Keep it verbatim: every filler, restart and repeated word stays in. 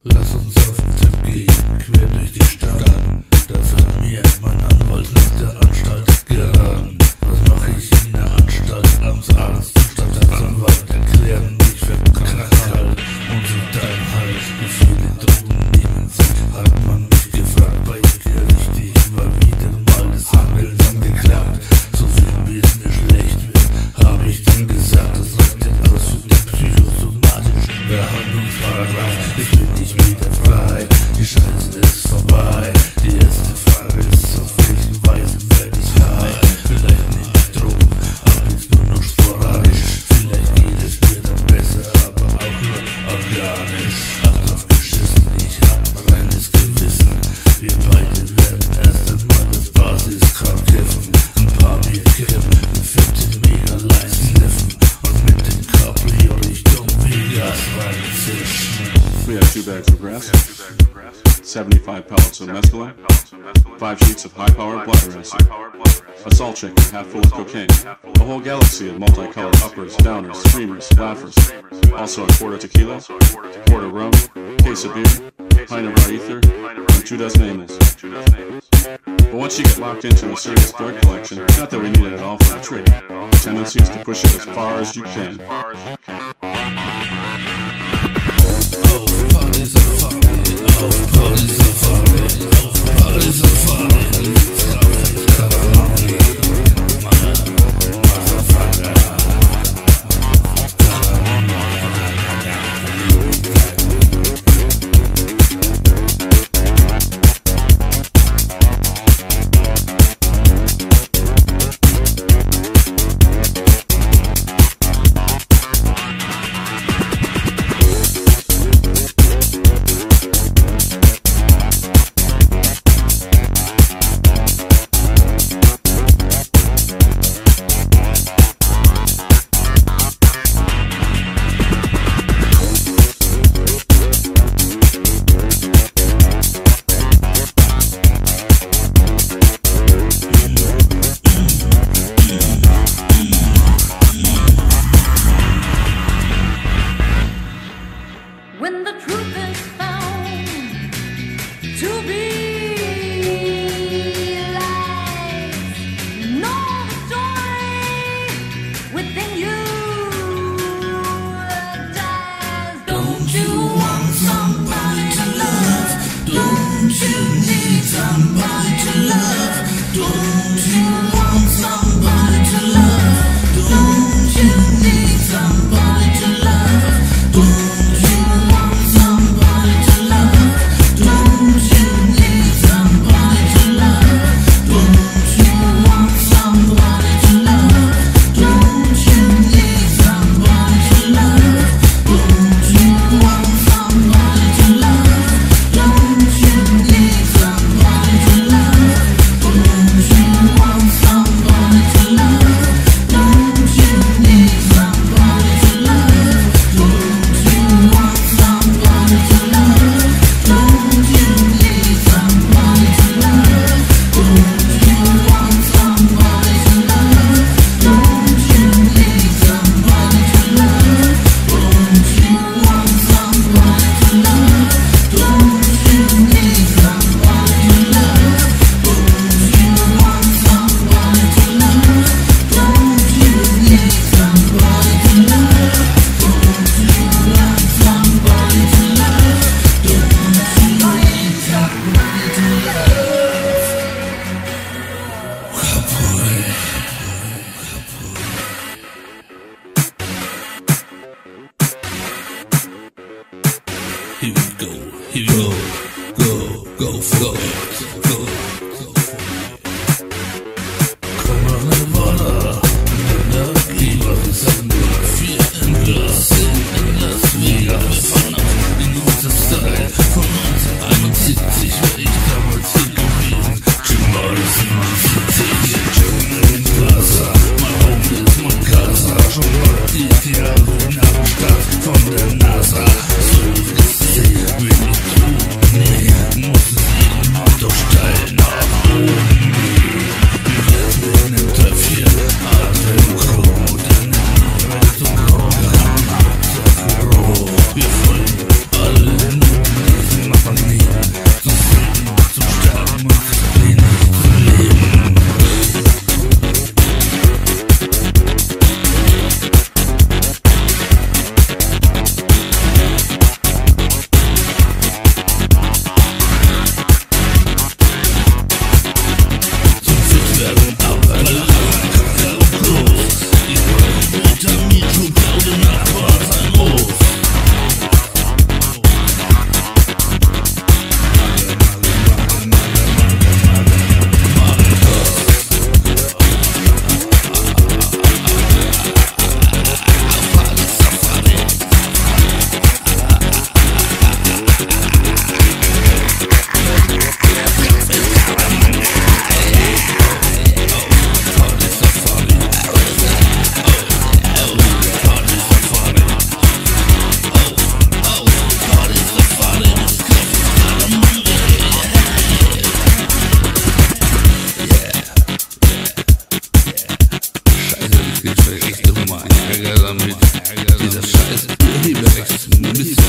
Lass uns auf den Trip gehen, quer durch die Stadt. Das hat mir mein Anwalt nach der Anstalt geraten. Was mach ich in der Anstalt? Abends, abends zum Staatsanwalt erklären mich für Knackerl und sind dein Hals. Wie viele Drogen nehmen sie? Hat man mich gefragt, bei dir richtig war wieder mal das Handeln angeklagt. So viel wie es mir schlecht wird, hab ich dann gesagt, das reicht aus für den psychosomatischen Behandlungsparagraph. Ich bin nicht wieder frei, die Scheiße ist vorbei. Die erste Frage ist, auf welchen Weise werd ich high? Vielleicht nehm ich Drogen, aber jetzt nur noch sporadisch. Vielleicht geht es mir dann besser, aber auch nur organisch. Ach, drauf geschissen, ich hab ein reines Gewissen. Wir beide werden erst einmal das Basiskram kiffen. Ein paar Bier kippen, eine fette Mega-Line sniffen und mit dem Cabrio Richtung Vegas reinzischen. We have two bags of grass, seventy-five pellets of mescaline, five sheets of high-powered bladder acid, a salt shaker half full of cocaine, a whole galaxy of multicolored uppers, downers, screamers, laughers, also a quart of tequila, quart of rum, case of beer, pint of raw ether, and two dozen Amos. But once you get locked into a serious drug collection, not that we need it at all for a trip, the tendency is to push it as far as you can. Party's a Party, oh, Party's a Party, oh, Party's a Party. When the truth is found to be lies, know the joy within you dies. Don't you want somebody to love? Don't you need somebody to love? Don't you want somebody to love? Don't you need somebody to love? Don't here we go, here we go, go, go for it, go, go for it. Komm noch ne Water, Energie, was ist das nur? Vier im Glas, in Las Vegas. Wir fahren ab in unser Style, von neunzehnhunderteinundsiebzig war ich damals hier gewesen. Jim Morrison, neunzehnhundertsiebzig, Jim in Plaza, mein Home ist mein Casa. Schon mal die Jahre in der Stadt von der NASA. So will ich tun, nee, muss es jedem doch steigen. Dieser scheiß Urheberrechtsmist